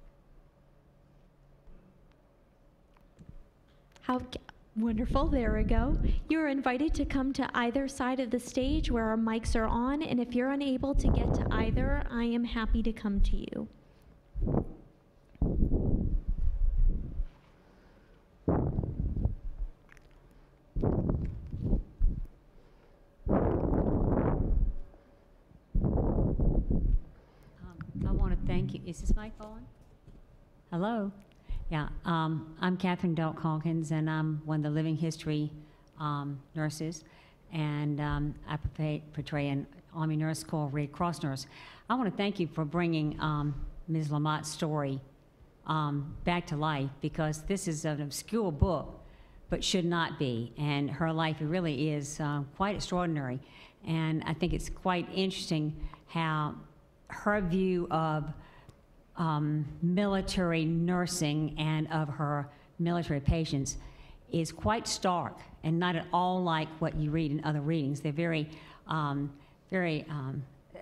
How wonderful, there we go. You're invited to come to either side of the stage where our mics are on, and if you're unable to get to either, I am happy to come to you. I want to thank you. Is this mic on? Hello? Yeah, um, I'm Catherine Delk Hawkins, and I'm one of the living history um, nurses, and um, I portray, portray an Army nurse called Red Cross nurse. I want to thank you for bringing um, Miz Lamotte's story um, back to life, because this is an obscure book, but should not be, and her life really is uh, quite extraordinary, and I think it's quite interesting how her view of um, military nursing and of her military patients is quite stark and not at all like what you read in other readings. They're very, um, very, um,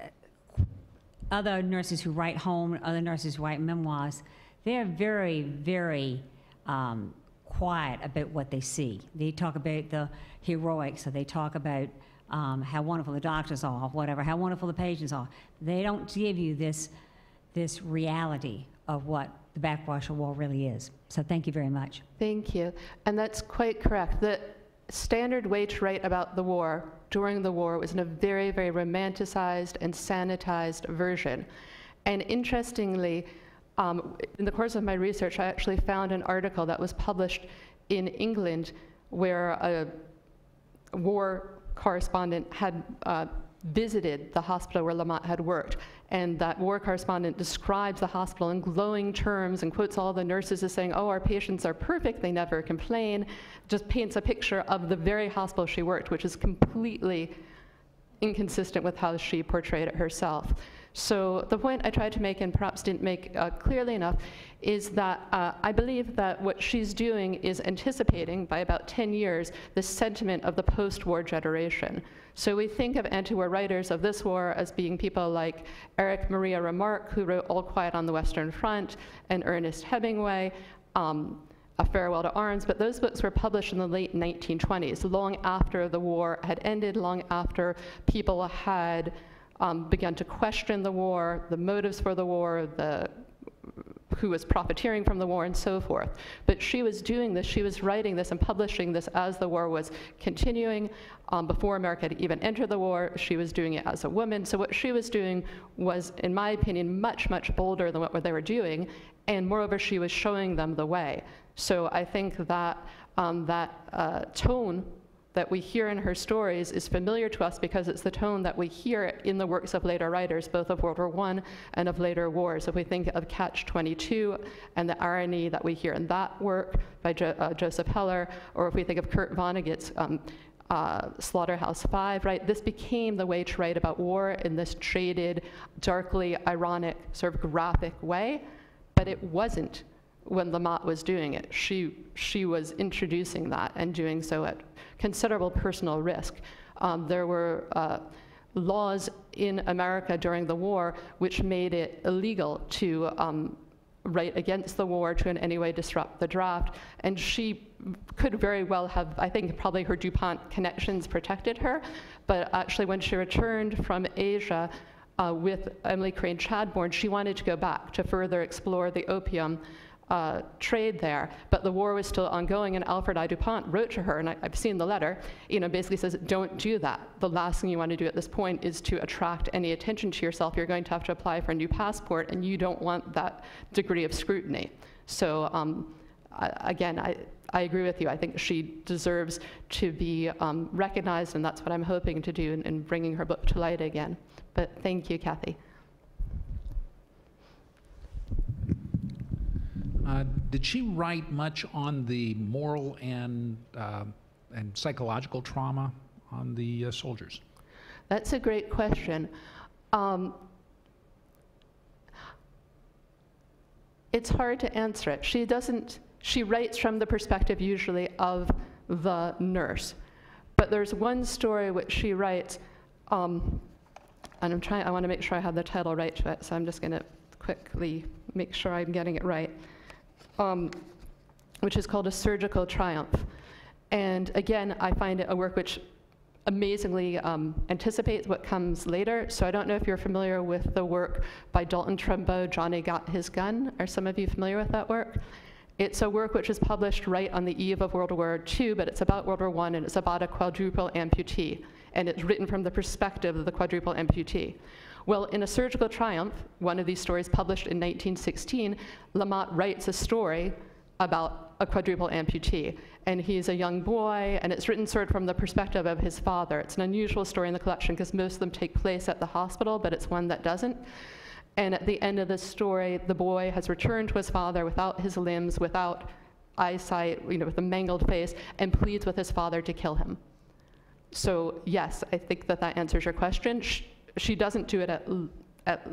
other nurses who write home, other nurses who write memoirs, they're very, very um, quiet about what they see. They talk about the heroics, or they talk about um, how wonderful the doctors are, whatever, how wonderful the patients are. They don't give you this, this reality of what the Backwash of War really is. So thank you very much. Thank you. And that's quite correct. The standard way to write about the war during the war was in a very, very romanticized and sanitized version. And interestingly, um, in the course of my research, I actually found an article that was published in England where a war correspondent had uh, visited the hospital where Lamotte had worked, and that war correspondent describes the hospital in glowing terms and quotes all the nurses as saying, "Oh, our patients are perfect, they never complain," just paints a picture of the very hospital she worked, which is completely inconsistent with how she portrayed it herself. So the point I tried to make, and perhaps didn't make uh, clearly enough, is that uh, I believe that what she's doing is anticipating, by about ten years, the sentiment of the post-war generation. So we think of anti-war writers of this war as being people like Eric Maria Remarque, who wrote All Quiet on the Western Front, and Ernest Hemingway, um, A Farewell to Arms, but those books were published in the late nineteen twenties, long after the war had ended, long after people had um, begun to question the war, the motives for the war, the who was profiteering from the war, and so forth. But she was doing this, she was writing this and publishing this as the war was continuing. Um, before America had even entered the war, she was doing it as a woman. So what she was doing was, in my opinion, much, much bolder than what they were doing, and moreover, she was showing them the way. So I think that um, that uh, tone that we hear in her stories is familiar to us because it's the tone that we hear in the works of later writers, both of World War One and of later wars. If we think of Catch twenty-two and the irony that we hear in that work by jo uh, Joseph Heller, or if we think of Kurt Vonnegut's um, uh, Slaughterhouse Five, right? This became the way to write about war in this shaded, darkly ironic, sort of graphic way, but it wasn't when La Motte was doing it. She, she was introducing that and doing so at considerable personal risk. Um, there were uh, laws in America during the war which made it illegal to um, write against the war, to in any way disrupt the draft, and she could very well have, I think probably her DuPont connections protected her, but actually when she returned from Asia uh, with Emily Crane Chadbourne, she wanted to go back to further explore the opium Uh, trade there, but the war was still ongoing, and Alfred I. DuPont wrote to her, and I, I've seen the letter, you know, basically says, don't do that. The last thing you want to do at this point is to attract any attention to yourself. You're going to have to apply for a new passport, and you don't want that degree of scrutiny. So um, I, again, I, I agree with you. I think she deserves to be um, recognized, and that's what I'm hoping to do in, in bringing her book to light again. But thank you, Kathy. Uh, did she write much on the moral and, uh, and psychological trauma on the uh, soldiers? That's a great question. Um, it's hard to answer it. She doesn't, she writes from the perspective usually of the nurse. But there's one story which she writes, um, and I'm trying, I want to make sure I have the title right to it, so I'm just going to quickly make sure I'm getting it right. Um, which is called A Surgical Triumph. And again, I find it a work which amazingly um, anticipates what comes later. So I don't know if you're familiar with the work by Dalton Trumbo, Johnny Got His Gun. Are some of you familiar with that work? It's a work which was published right on the eve of World War Two, but it's about World War One, and it's about a quadruple amputee. And it's written from the perspective of the quadruple amputee. Well, in A Surgical Triumph, one of these stories published in nineteen sixteen, La Motte writes a story about a quadruple amputee. And he's a young boy, and it's written sort of from the perspective of his father. It's an unusual story in the collection because most of them take place at the hospital, but it's one that doesn't. And at the end of the story, the boy has returned to his father without his limbs, without eyesight, you know, with a mangled face, and pleads with his father to kill him. So yes, I think that that answers your question. She, she doesn't do it at, at,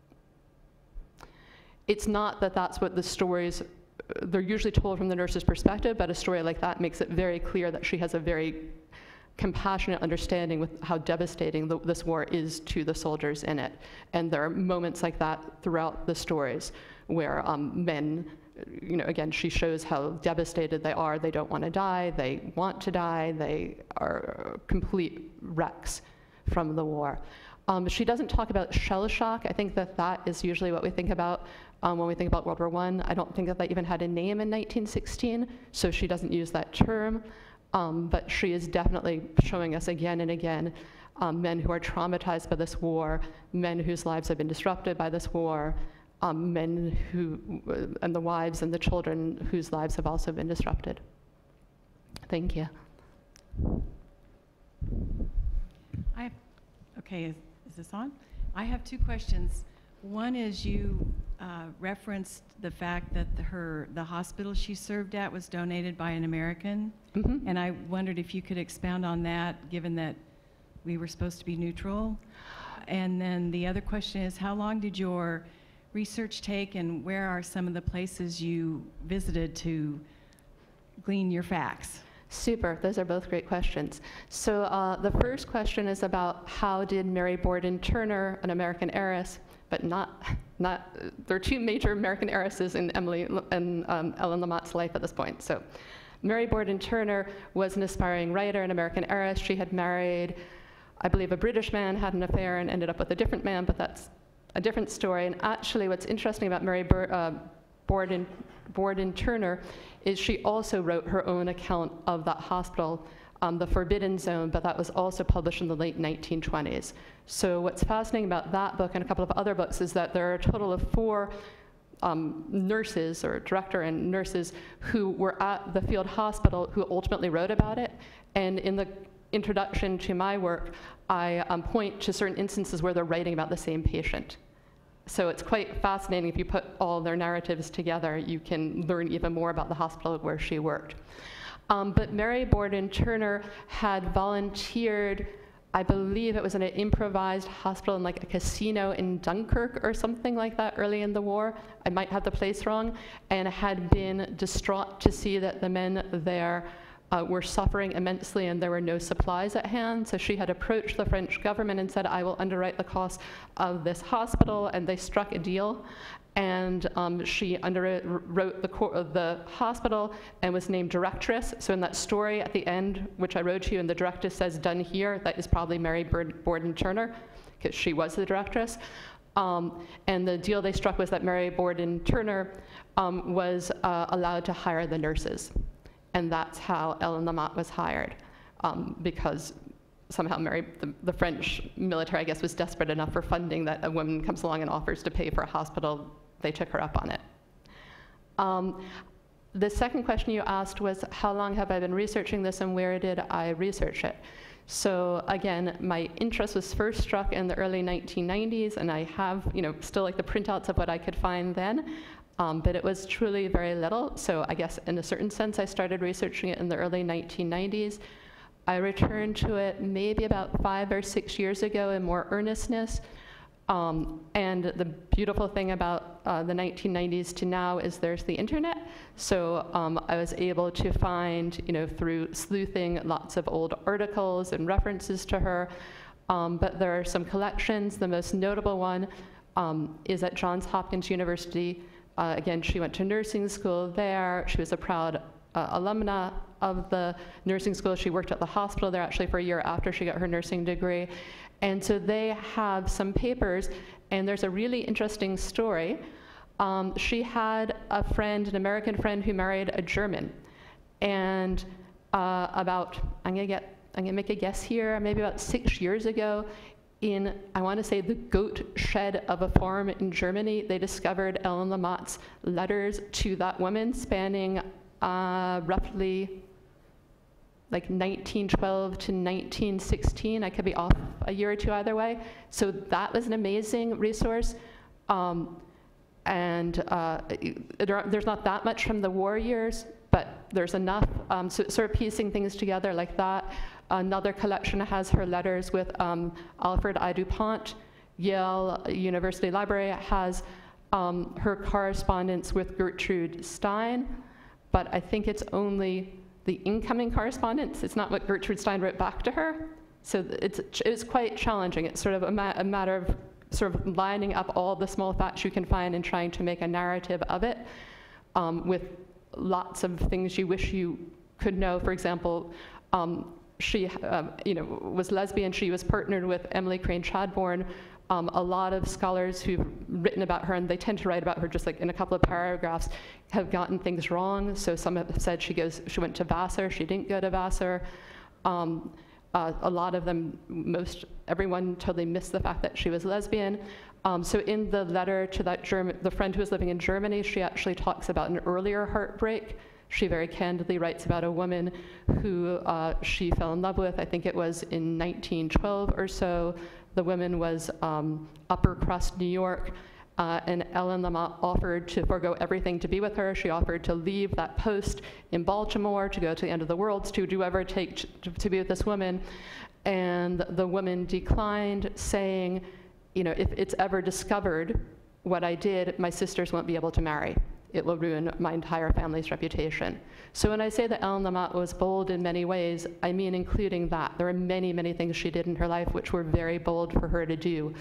it's not that that's what the stories, they're usually told from the nurse's perspective, but a story like that makes it very clear that she has a very compassionate understanding with how devastating the, this war is to the soldiers in it. And there are moments like that throughout the stories where um, men, you know, again, she shows how devastated they are. They don't want to die. They want to die. They are complete wrecks from the war. Um, she doesn't talk about shell shock. I think that that is usually what we think about um, when we think about World War One. I don't think that that even had a name in nineteen sixteen, so she doesn't use that term. Um, but she is definitely showing us again and again um, men who are traumatized by this war, men whose lives have been disrupted by this war, um, men who, uh, and the wives and the children whose lives have also been disrupted. Thank you. I have, okay, is, is this on? I have two questions. One is you uh, referenced the fact that the, her, the hospital she served at was donated by an American. Mm-hmm. And I wondered if you could expound on that, given that we were supposed to be neutral. And then the other question is, how long did your research take, and where are some of the places you visited to glean your facts? Super, those are both great questions. So uh, the first question is about how did Mary Borden Turner, an American heiress, but not not, there are two major American heiresses in Emily and um, Ellen Lamott's life at this point. So Mary Borden Turner was an aspiring writer, an American heiress. She had married, I believe, a British man, had an affair, and ended up with a different man, but that's a different story. And actually, what's interesting about Mary Bur uh, Borden, Borden Turner is she also wrote her own account of that hospital, um, The Forbidden Zone, but that was also published in the late nineteen twenties. So what's fascinating about that book and a couple of other books is that there are a total of four um, nurses, or director and nurses, who were at the field hospital who ultimately wrote about it. And in the introduction to my work, I um, point to certain instances where they're writing about the same patient. So it's quite fascinating. If you put all their narratives together, you can learn even more about the hospital where she worked. Um, but Mary Borden Turner had volunteered, I believe it was in an improvised hospital in like a casino in Dunkirk or something like that early in the war. I might have the place wrong, and had been distraught to see that the men there Uh, were suffering immensely and there were no supplies at hand. So she had approached the French government and said, I will underwrite the cost of this hospital, and they struck a deal. And um, she underwrote the, co the hospital and was named directress. So in that story at the end, which I wrote to you, and the directress says, done here, that is probably Mary Borden Turner, because she was the directress. Um, and the deal they struck was that Mary Borden Turner um, was uh, allowed to hire the nurses. And that's how Ellen Lamotte was hired, um, because somehow Mary, the, the French military, I guess, was desperate enough for funding that a woman comes along and offers to pay for a hospital. They took her up on it. Um, the second question you asked was, how long have I been researching this and where did I research it? So again, my interest was first struck in the early nineteen nineties, and I have, you know, still like the printouts of what I could find then. Um, but it was truly very little. So I guess in a certain sense, I started researching it in the early nineteen nineties. I returned to it maybe about five or six years ago in more earnestness. Um, and the beautiful thing about uh, the nineteen nineties to now is there's the internet. So um, I was able to find, you know, through sleuthing, lots of old articles and references to her. Um, but there are some collections. The most notable one um, is at Johns Hopkins University. Uh, again, she went to nursing school there. She was a proud uh, alumna of the nursing school. She worked at the hospital there actually for a year after she got her nursing degree. And so they have some papers, and there's a really interesting story. Um, she had a friend, an American friend, who married a German. And uh, about, I'm gonna get, I'm gonna make a guess here, maybe about six years ago, in, I want to say, the goat shed of a farm in Germany, they discovered Ellen Lamotte's letters to that woman spanning uh, roughly like nineteen twelve to nineteen sixteen. I could be off a year or two either way. So that was an amazing resource. Um, and uh, there, there's not that much from the war years, but there's enough. Um, so sort of piecing things together like that. Another collection has her letters with um, Alfred I. DuPont. Yale University Library has um, her correspondence with Gertrude Stein, but I think it's only the incoming correspondence. It's not what Gertrude Stein wrote back to her. So it's, it's quite challenging. It's sort of a, ma a matter of sort of lining up all the small facts you can find and trying to make a narrative of it um, with lots of things you wish you could know. For example, um, she um, you know, was lesbian. She was partnered with Emily Crane Chadbourne. Um, a lot of scholars who've written about her, and they tend to write about her just like in a couple of paragraphs, have gotten things wrong. So some have said she goes, she went to Vassar. She didn't go to Vassar. Um, uh, a lot of them, most, everyone totally missed the fact that she was lesbian. Um, so in the letter to that German, the friend who was living in Germany, she actually talks about an earlier heartbreak. She very candidly writes about a woman who uh, she fell in love with. I think it was in nineteen twelve or so. The woman was um, upper crust New York, uh, and Ellen Lamotte offered to forego everything to be with her. She offered to leave that post in Baltimore, to go to the end of the world, to do whatever it takes to, to be with this woman. And the woman declined, saying, you know, if it's ever discovered what I did, my sisters won't be able to marry. It will ruin my entire family's reputation. So when I say that Ellen Lamotte was bold in many ways, I mean including that. There are many, many things she did in her life which were very bold for her to do.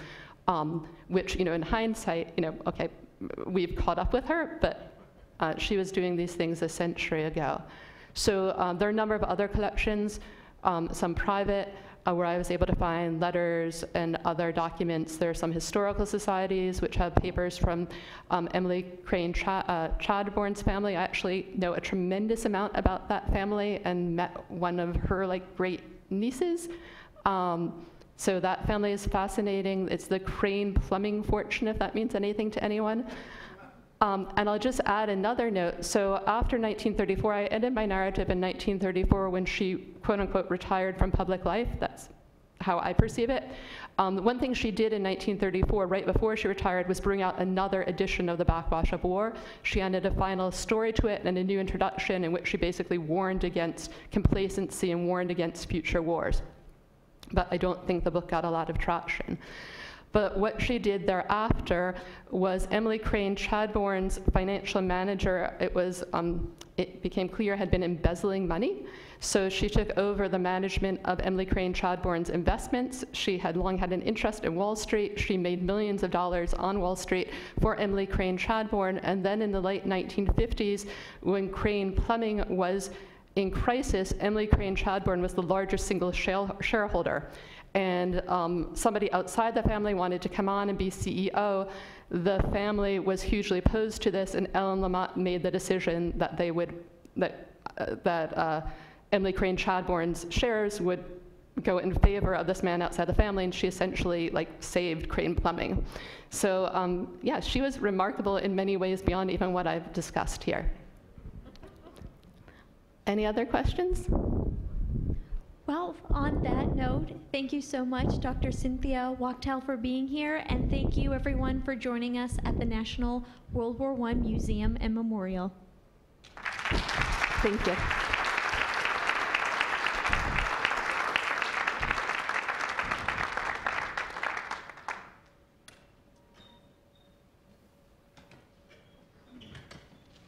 um, which, you know, in hindsight, you know, okay, we've caught up with her, but uh, she was doing these things a century ago. So um, there are a number of other collections, um, some private, uh, where I was able to find letters and other documents. There are some historical societies which have papers from um, Emily Crane Ch uh, Chadbourne's family. I actually know a tremendous amount about that family and met one of her like great nieces. Um, so that family is fascinating. It's the Crane plumbing fortune, if that means anything to anyone. Um, and I'll just add another note. So after nineteen thirty-four, I ended my narrative in nineteen thirty-four when she, quote unquote, retired from public life. That's how I perceive it. Um, one thing she did in nineteen thirty-four, right before she retired, was bring out another edition of the Backwash of War. She added a final story to it and a new introduction in which she basically warned against complacency and warned against future wars. But I don't think the book got a lot of traction. But what she did thereafter was Emily Crane Chadbourne's financial manager, it was, um, it became clear, had been embezzling money. So she took over the management of Emily Crane Chadbourne's investments. She had long had an interest in Wall Street. She made millions of dollars on Wall Street for Emily Crane Chadbourne. And then in the late nineteen fifties, when Crane Plumbing was in crisis, Emily Crane Chadbourne was the largest single shareholder. And um, somebody outside the family wanted to come on and be C E O. The family was hugely opposed to this, and Ellen Lamotte made the decision that they would, that, uh, that uh, Emily Crane Chadbourne's shares would go in favor of this man outside the family, and she essentially like saved Crane Plumbing. So um, yeah, she was remarkable in many ways beyond even what I've discussed here. Any other questions? Well, on that note, thank you so much, Doctor Cynthia Wachtell, for being here, and thank you everyone for joining us at the National World War One Museum and Memorial. Thank you.